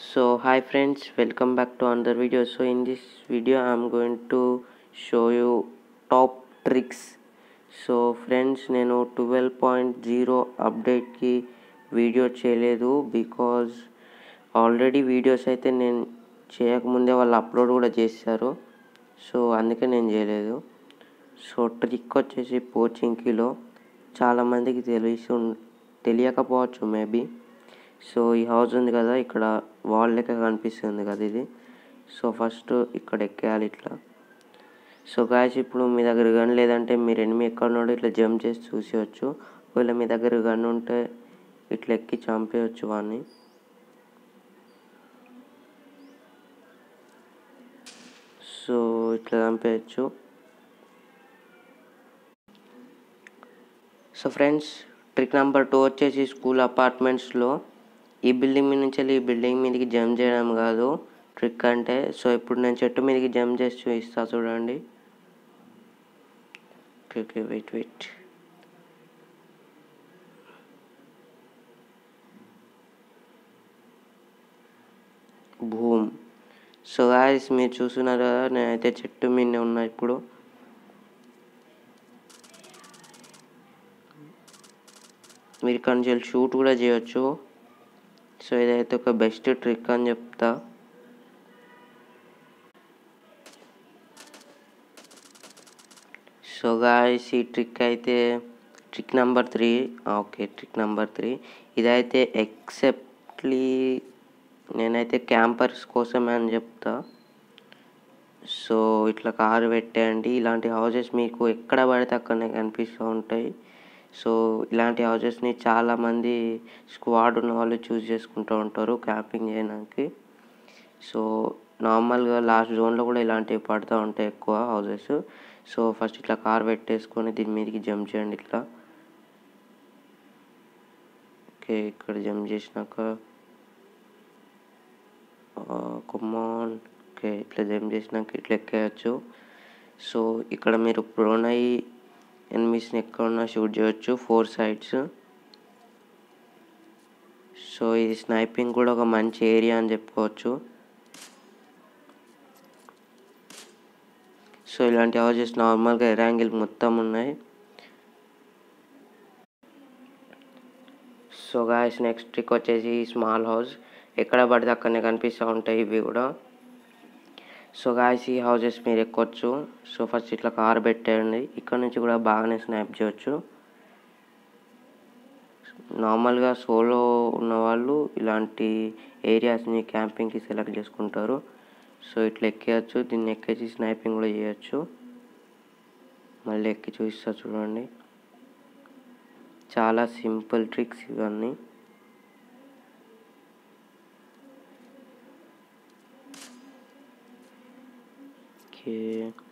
So hi friends, welcome back to another video. So in this video I am going to show you top tricks. So friends, నేను 12.0 update కి video చేయలేదు because already videos అయితే నేను చేయకముందే వాళ్ళు upload కూడా చేశారు. So అందుకే నేను చేయలేదు. సో ట్రిక్ వచ్చేసి పోచింకిలో చాలామందికి తెలియకపోవచ్చు మేబీ. సో ఈ హౌస్ ఉంది కదా, ఇక్కడ వాల్ లెక్క కనిపిస్తుంది కదా ఇది. సో ఫస్ట్ ఇక్కడ ఎక్కేయాలి ఇట్లా. సో గాయస్, ఇప్పుడు మీ దగ్గర గన్ లేదంటే మీరు ఎనిమి ఎక్కడున్నాడో ఇట్లా జంప్ చేసి చూసేయచ్చు. ఒకవేళ మీ దగ్గర గన్ ఉంటే ఇట్లా ఎక్కి చంపేయచ్చు వాడిని. సో ఇట్లా చంపేయచ్చు. సో ఫ్రెండ్స్, ట్రిక్ నెంబర్ 2 వచ్చేసి స్కూల్ అపార్ట్మెంట్స్లో ఈ బిల్డింగ్ మీద నుంచి వెళ్ళి ఈ బిల్డింగ్ మీదకి జంప్ చేయడం కాదు ట్రిక్ అంటే. సో ఇప్పుడు నేను చెట్టు మీదకి జంప్ చేసి చూపిస్తా చూడండి. Okay wait. Boom. So guys, మీరు చూస్తున్నారు కదా, నేనైతే చెట్టు మీదనే ఉన్నా. ఇప్పుడు మీరు ఇక్కడ నుంచి వెళ్ళి షూట్ కూడా చేయొచ్చు. సో ఇదైతే ఒక బెస్ట్ ట్రిక్ అని చెప్తా. సో గాయ్స్, ఈ ట్రిక్ అయితే trick number 3. Okay, trick number 3 ఇదైతే ఎక్సెప్ట్లీ నేనైతే క్యాంపర్స్ కోసమే అని చెప్తా. సో ఇట్లా కారు పెట్టేయండి. ఇలాంటి హౌసెస్ మీకు ఎక్కడ పడితే అక్కడనే కనిపిస్తూ ఉంటాయి. సో ఇలాంటి హౌసెస్ని చాలామంది స్క్వాడ్ ఉన్న వాళ్ళు చూస్ చేసుకుంటూ ఉంటారు క్యాంపింగ్ చేయడానికి. సో నార్మల్గా లాస్ట్ జోన్లో కూడా ఇలాంటివి పడుతూ ఉంటాయి ఎక్కువ హౌసెస్. సో ఫస్ట్ ఇట్లా కార్ పెట్టేసుకొని దీని మీదకి జంప్ చేయండి ఇట్లా. ఓకే, ఇక్కడ జంప్ చేసినాక కమాన్. ఓకే, ఇట్లా జంప్ చేసినాక ఇట్లా ఎక్కేయచ్చు. సో ఇక్కడ మీరు ప్రోన్ అయ్యి ఎనిమిస్ని ఎక్కడున్నా షూట్ చేయొచ్చు 4 sides. సో ఇది స్నైపింగ్ కూడా ఒక మంచి ఏరియా అని చెప్పుకోవచ్చు. సో ఇలాంటి హౌసెస్ నార్మల్గా ఎరాంగిల్ మొత్తం ఉన్నాయి. సో గాయ్స్, నెక్స్ట్ ట్రిక్ వచ్చేసి స్మాల్ హౌస్. ఎక్కడ పడితే అక్కడనే కనిపిస్తూ ఉంటాయి ఇవి కూడా. సో గాయ్స్, ఈ హౌసెస్ మీరు ఎక్కొచ్చు. సో ఫస్ట్ ఇట్లా కార్ పెట్టేయండి. ఇక్కడ నుంచి కూడా బాగానే స్నాప్ చేయొచ్చు. నార్మల్గా సోలో ఉన్నవాళ్ళు ఇలాంటి ఏరియాస్ని క్యాంపింగ్కి సెలెక్ట్ చేసుకుంటారు. సో ఇట్లా ఎక్కేయచ్చు. దీన్ని ఎక్కేసి స్నైపింగ్ కూడా చేయొచ్చు. మళ్ళీ ఎక్కి చూపిస్తా చూడండి. చాలా సింపుల్ ట్రిక్స్ ఇవన్నీ. ఓకే,